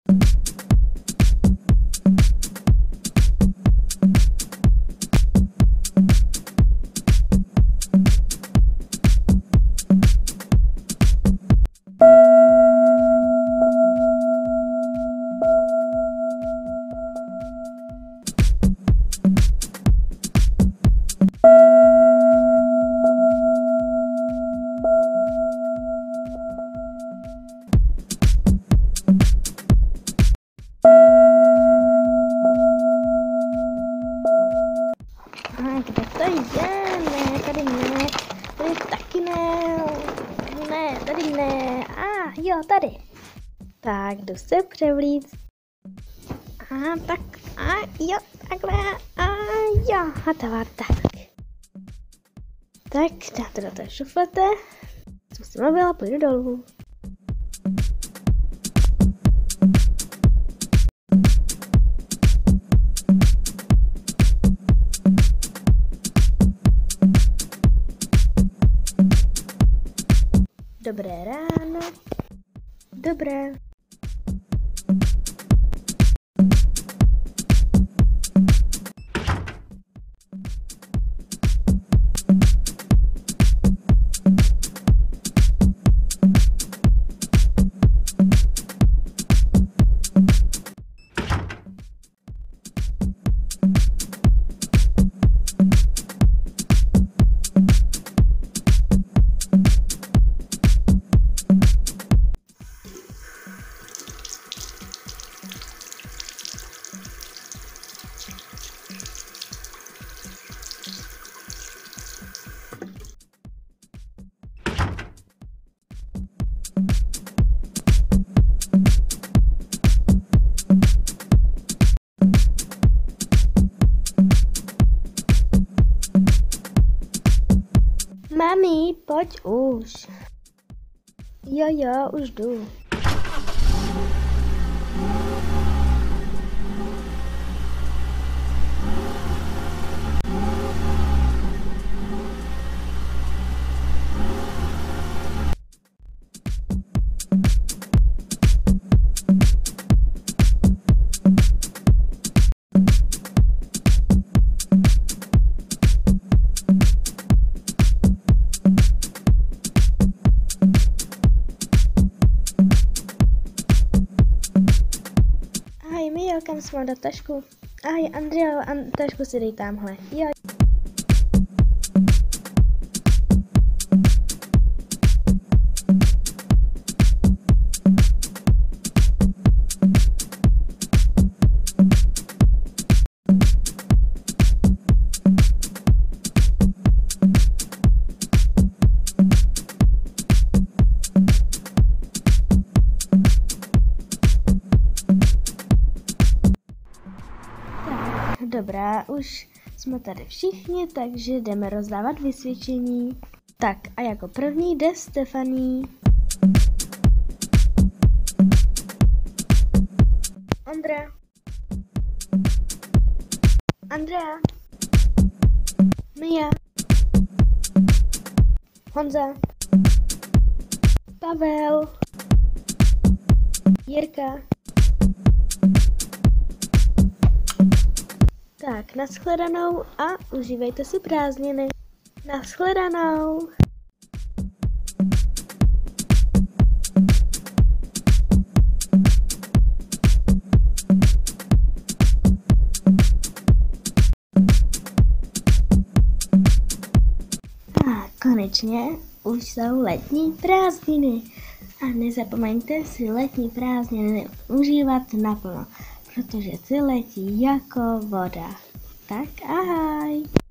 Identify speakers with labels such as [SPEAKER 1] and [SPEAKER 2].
[SPEAKER 1] Kde to je? Ne, tady ne. Tady taky ne. Ne, tady ne. Jo, tady. Tak, jdu se převlíct. Tak. Jo, takhle. Jo, hotovo, tak. Tak, dám to do té šuflete. Zkusím mobil a půjdu dolů. Dobré ráno. Dobré. Mami, pojď už. Jo, už jdu. Mio, kam jsi mal dát tašku? Andrea, tašku si dej tamhle. Jo. Dobrá, už jsme tady všichni, takže jdeme rozdávat vysvědčení. Tak a jako první jde Stephanie. Andrea. Mia. Honza. Pavel. Jirka. Tak, nashledanou a užívejte si prázdniny. Nashledanou. Konečně už jsou letní prázdniny. A nezapomeňte si letní prázdniny užívat naplno, protože si letí jako voda. Tak ahoj!